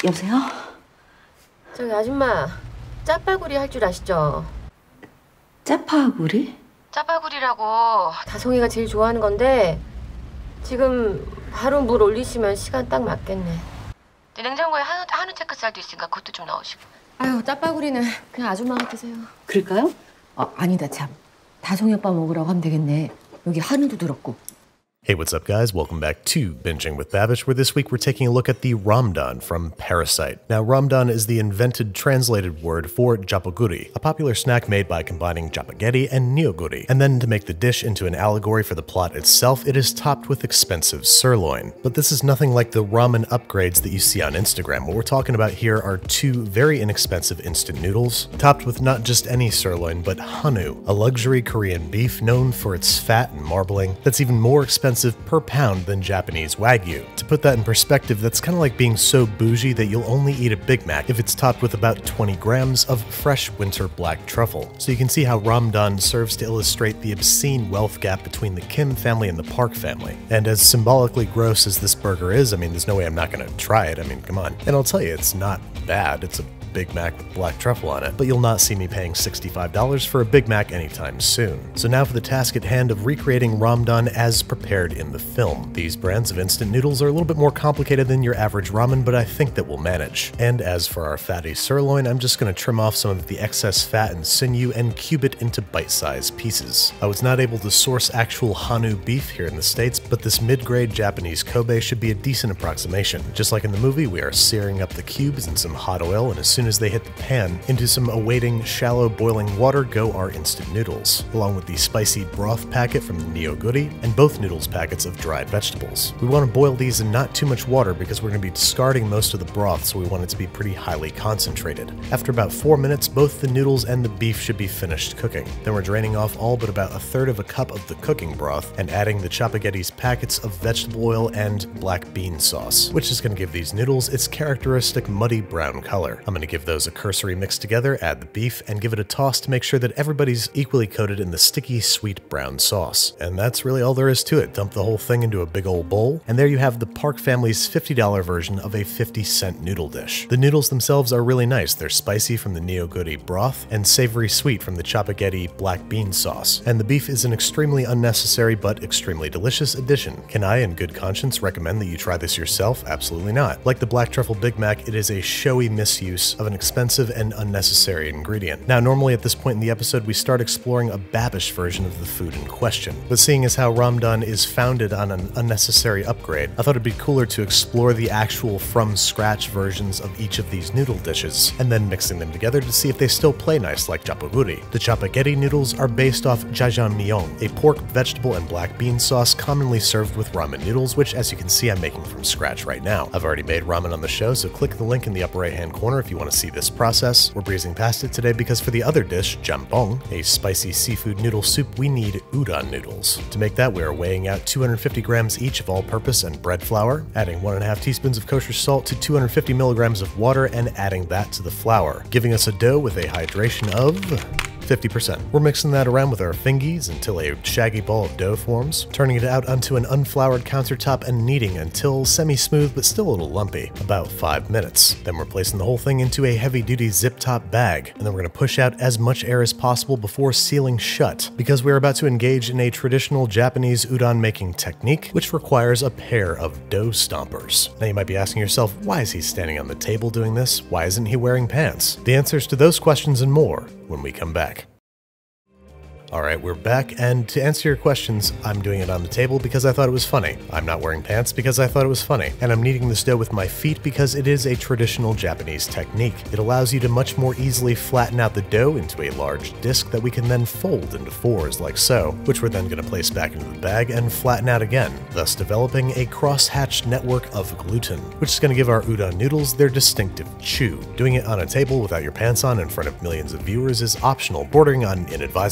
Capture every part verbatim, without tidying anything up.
여보세요? 저기 아줌마, 짜파구리 할 줄 아시죠? 짜파구리? 짜파구리라고 다송이가 제일 좋아하는 건데 지금 바로 물 올리시면 시간 딱 맞겠네. 냉장고에 한우, 한우 체크살도 있으니까 그것도 좀 넣으시고. 아유, 짜파구리는 그냥 아줌마가 드세요. 그럴까요? 아, 아니다 참. 다송이 오빠 먹으라고 하면 되겠네. 여기 한우도 들었고. Hey, what's up, guys? Welcome back to Binging with Babish, where this week we're taking a look at the ramdan from Parasite. Now, ramdan is the invented translated word for japaguri, a popular snack made by combining japaghetti and neoguri. And then to make the dish into an allegory for the plot itself, it is topped with expensive sirloin. But this is nothing like the ramen upgrades that you see on Instagram. What we're talking about here are two very inexpensive instant noodles, topped with not just any sirloin, but hanu, a luxury Korean beef known for its fat and marbling that's even more expensive per pound than Japanese Wagyu. To put that in perspective, that's kind of like being so bougie that you'll only eat a Big Mac if it's topped with about twenty grams of fresh winter black truffle. So you can see how ramdan serves to illustrate the obscene wealth gap between the Kim family and the Park family. And as symbolically gross as this burger is, I mean, there's no way I'm not going to try it. I mean, come on. And I'll tell you, it's not bad. It's a Big Mac with black truffle on it, but you'll not see me paying sixty-five dollars for a Big Mac anytime soon. So now for the task at hand of recreating ramdan as prepared in the film. These brands of instant noodles are a little bit more complicated than your average ramen, but I think that we'll manage. And as for our fatty sirloin, I'm just going to trim off some of the excess fat and sinew and cube it into bite-sized pieces. I was not able to source actual Hanu beef here in the States, but this mid-grade Japanese Kobe should be a decent approximation. Just like in the movie, we are searing up the cubes in some hot oil, and as soon as they hit the pan, into some awaiting shallow boiling water go our instant noodles, along with the spicy broth packet from the neoguri and both noodles packets of dried vegetables. We want to boil these in not too much water because we're going to be discarding most of the broth, so we want it to be pretty highly concentrated. After about four minutes, both the noodles and the beef should be finished cooking. Then we're draining off all but about a third of a cup of the cooking broth and adding the Chapaghetti's packets of vegetable oil and black bean sauce, which is going to give these noodles its characteristic muddy brown color. I'm going to give those a cursory mix together, add the beef, and give it a toss to make sure that everybody's equally coated in the sticky, sweet brown sauce. And that's really all there is to it. Dump the whole thing into a big old bowl, and there you have the Park family's fifty dollar version of a fifty cent noodle dish. The noodles themselves are really nice. They're spicy from the neoguri broth and savory sweet from the Chapaghetti black bean sauce. And the beef is an extremely unnecessary but extremely delicious addition. Can I, in good conscience, recommend that you try this yourself? Absolutely not. Like the Black Truffle Big Mac, it is a showy misuse of an expensive and unnecessary ingredient. Now, normally at this point in the episode, we start exploring a Babish version of the food in question. But seeing as how ramdan is founded on an unnecessary upgrade, I thought it'd be cooler to explore the actual from-scratch versions of each of these noodle dishes, and then mixing them together to see if they still play nice like japaguri. The Chapaghetti noodles are based off jajangmyeon, a pork, vegetable, and black bean sauce commonly served with ramen noodles, which, as you can see, I'm making from scratch right now. I've already made ramen on the show, so click the link in the upper right-hand corner if you want to see this process. We're breezing past it today because for the other dish, jambong, a spicy seafood noodle soup, we need udon noodles. To make that, we are weighing out two hundred fifty grams each of all-purpose and bread flour, adding one and a half teaspoons of kosher salt to two hundred fifty milligrams of water, and adding that to the flour, giving us a dough with a hydration of fifty percent. We're mixing that around with our fingies until a shaggy ball of dough forms, turning it out onto an unfloured countertop and kneading until semi-smooth but still a little lumpy, about five minutes. Then we're placing the whole thing into a heavy-duty zip-top bag, and then we're going to push out as much air as possible before sealing shut, because we're about to engage in a traditional Japanese udon making technique, which requires a pair of dough stompers. Now you might be asking yourself, why is he standing on the table doing this? Why isn't he wearing pants? The answers to those questions and more when we come back. Alright, we're back, and to answer your questions, I'm doing it on the table because I thought it was funny. I'm not wearing pants because I thought it was funny. And I'm kneading this dough with my feet because it is a traditional Japanese technique. It allows you to much more easily flatten out the dough into a large disc that we can then fold into fours like so, which we're then going to place back into the bag and flatten out again, thus developing a cross-hatched network of gluten, which is going to give our udon noodles their distinctive chew. Doing it on a table without your pants on in front of millions of viewers is optional, bordering on inadvisable, but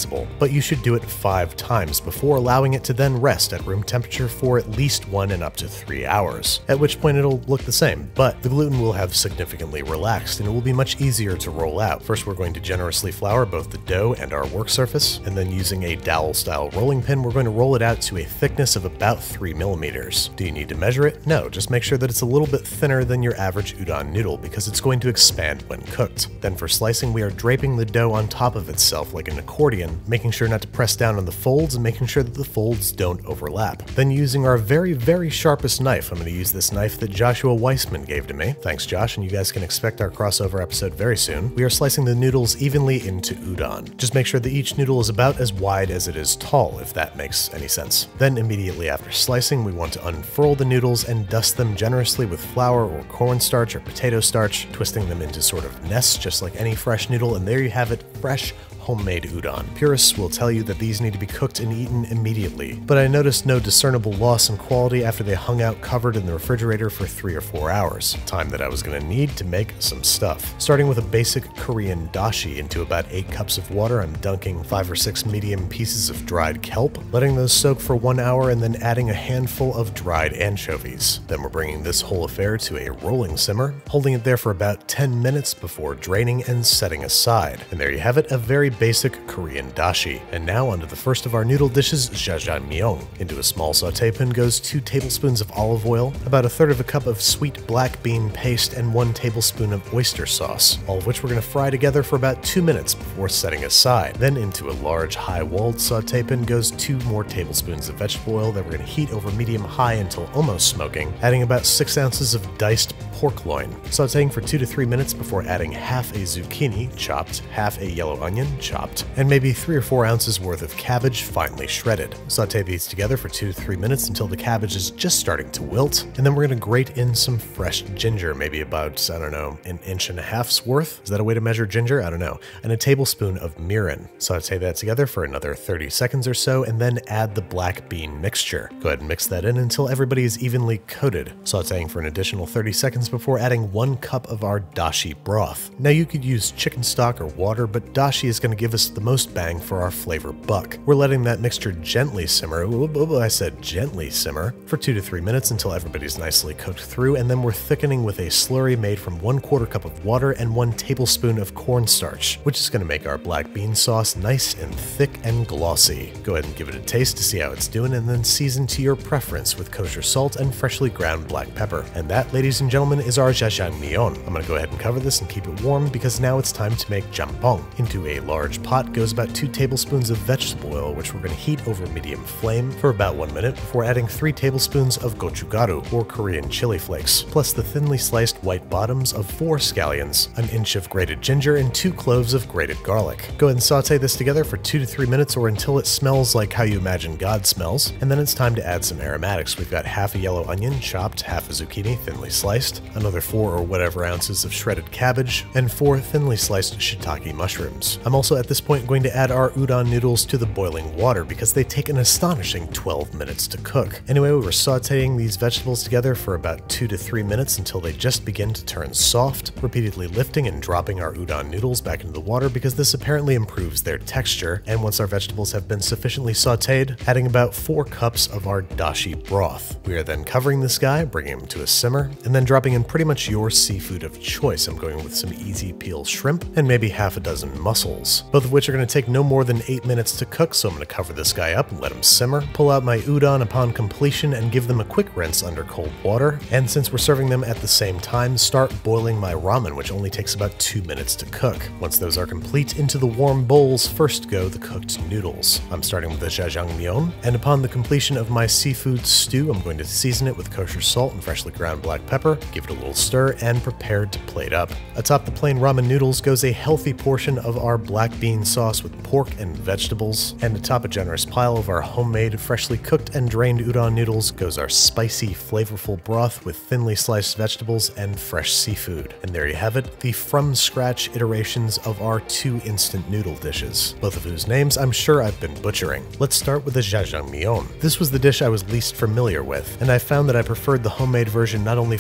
but you should do it five times before allowing it to then rest at room temperature for at least one and up to three hours, at which point it'll look the same, but the gluten will have significantly relaxed and it will be much easier to roll out. First, we're going to generously flour both the dough and our work surface, and then using a dowel style rolling pin, we're going to roll it out to a thickness of about three millimeters. Do you need to measure it? No, just make sure that it's a little bit thinner than your average udon noodle because it's going to expand when cooked. Then for slicing, we are draping the dough on top of itself like an accordion, making sure not to press down on the folds and making sure that the folds don't overlap. Then using our very, very sharpest knife, I'm going to use this knife that Joshua Weissman gave to me. Thanks, Josh, and you guys can expect our crossover episode very soon. We are slicing the noodles evenly into udon. Just make sure that each noodle is about as wide as it is tall, if that makes any sense. Then immediately after slicing, we want to unfurl the noodles and dust them generously with flour or cornstarch or potato starch, twisting them into sort of nests just like any fresh noodle, and there you have it, fresh homemade udon. Purists will tell you that these need to be cooked and eaten immediately, but I noticed no discernible loss in quality after they hung out covered in the refrigerator for three or four hours, time that I was going to need to make some stuff. Starting with a basic Korean dashi into about eight cups of water, I'm dunking five or six medium pieces of dried kelp, letting those soak for one hour and then adding a handful of dried anchovies. Then we're bringing this whole affair to a rolling simmer, holding it there for about ten minutes before draining and setting aside. And there you have it, a very basic Korean dashi. And now onto the first of our noodle dishes, jjajangmyeon. Into a small saute pan goes two tablespoons of olive oil, about a third of a cup of sweet black bean paste, and one tablespoon of oyster sauce, all of which we're going to fry together for about two minutes before setting aside. Then into a large high-walled saute pan goes two more tablespoons of vegetable oil that we're going to heat over medium-high until almost smoking, adding about six ounces of diced pork loin, sauteing for two to three minutes before adding half a zucchini, chopped, half a yellow onion, chopped, and maybe three or four ounces worth of cabbage, finely shredded. Saute these together for two to three minutes until the cabbage is just starting to wilt, and then we're going to grate in some fresh ginger, maybe about, I don't know, an inch and a half's worth? Is that a way to measure ginger? I don't know. And a tablespoon of mirin. Saute that together for another thirty seconds or so, and then add the black bean mixture. Go ahead and mix that in until everybody is evenly coated, sauteing for an additional thirty seconds before adding one cup of our dashi broth. Now you could use chicken stock or water, but dashi is going to give us the most bang for our flavor buck. We're letting that mixture gently simmer, I said gently simmer, for two to three minutes until everybody's nicely cooked through, and then we're thickening with a slurry made from one quarter cup of water and one tablespoon of cornstarch, which is going to make our black bean sauce nice and thick and glossy. Go ahead and give it a taste to see how it's doing, and then season to your preference with kosher salt and freshly ground black pepper. And that, ladies and gentlemen, is our jjajangmyeon. I'm going to go ahead and cover this and keep it warm because now it's time to make jjampong. Into a large pot goes about two tablespoons of vegetable oil, which we're going to heat over medium flame for about one minute before adding three tablespoons of gochugaru, or Korean chili flakes, plus the thinly sliced white bottoms of four scallions, an inch of grated ginger, and two cloves of grated garlic. Go ahead and saute this together for two to three minutes or until it smells like how you imagine God smells, and then it's time to add some aromatics. We've got half a yellow onion chopped, half a zucchini thinly sliced, another four or whatever ounces of shredded cabbage, and four thinly sliced shiitake mushrooms. I'm also at this point going to add our udon noodles to the boiling water because they take an astonishing twelve minutes to cook. Anyway, we were sauteing these vegetables together for about two to three minutes until they just begin to turn soft, repeatedly lifting and dropping our udon noodles back into the water because this apparently improves their texture. And once our vegetables have been sufficiently sauteed, adding about four cups of our dashi broth. We are then covering this guy, bringing him to a simmer, and then dropping in pretty much your seafood of choice. I'm going with some easy peel shrimp and maybe half a dozen mussels, both of which are going to take no more than eight minutes to cook, so I'm going to cover this guy up and let him simmer, pull out my udon upon completion and give them a quick rinse under cold water, and since we're serving them at the same time, start boiling my ramen, which only takes about two minutes to cook. Once those are complete, into the warm bowls first go the cooked noodles. I'm starting with the jjajangmyeon, and upon the completion of my seafood stew, I'm going to season it with kosher salt and freshly ground black pepper, give it a little stir, and prepare to plate up. Atop the plain ramen noodles goes a healthy portion of our black bean sauce with pork and vegetables, and atop a generous pile of our homemade, freshly cooked and drained udon noodles goes our spicy, flavorful broth with thinly sliced vegetables and fresh seafood. And there you have it, the from-scratch iterations of our two instant noodle dishes, both of whose names I'm sure I've been butchering. Let's start with the jjajangmyeon. This was the dish I was least familiar with, and I found that I preferred the homemade version not only for the fresh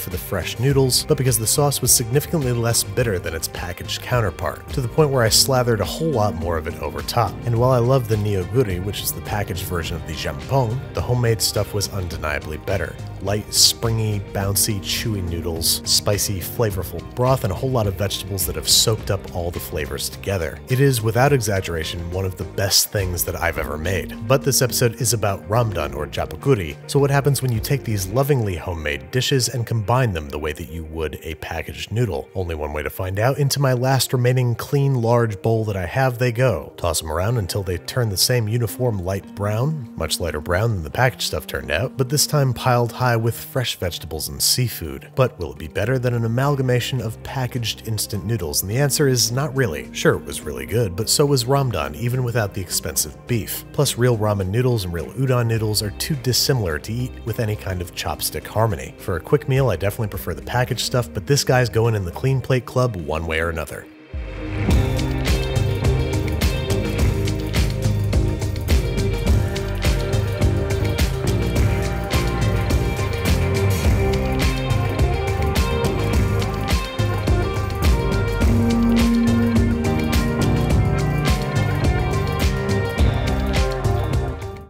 fresh noodles, but because the sauce was significantly less bitter than its packaged counterpart, to the point where I slathered a whole lot more of it over top. And while I love the Neoguri, which is the packaged version of the jjampong, the homemade stuff was undeniably better. Light, springy, bouncy, chewy noodles, spicy, flavorful broth, and a whole lot of vegetables that have soaked up all the flavors together. It is, without exaggeration, one of the best things that I've ever made. But this episode is about ramdan or japaguri, so what happens when you take these lovingly homemade dishes and combine them the way that you would a packaged noodle? Only one way to find out. Into my last remaining clean large bowl that I have they go. Toss them around until they turn the same uniform light brown, much lighter brown than the packaged stuff turned out, but this time piled high with fresh vegetables and seafood. But will it be better than an amalgamation of packaged instant noodles? And the answer is not really. Sure, it was really good, but so was ramdan, even without the expensive beef. Plus, real ramen noodles and real udon noodles are too dissimilar to eat with any kind of chopstick harmony. For a quick meal, I definitely prefer the packaged stuff, but this guy's going in the clean plate club one way or another.